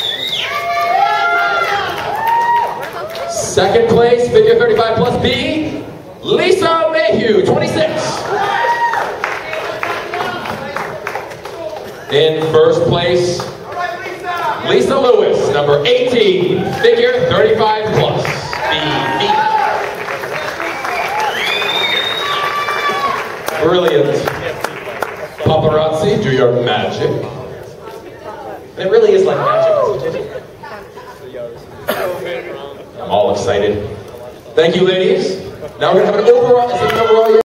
Second place, figure 35 plus B, Lisa Mayhew, 26. In first place, Lisa Lewis, number 18, figure 35 plus B. Brilliant. Paparazzi, do your magic. It really is like magic, isn't it? I'm all excited. Thank you, ladies. Now we're going to have an overall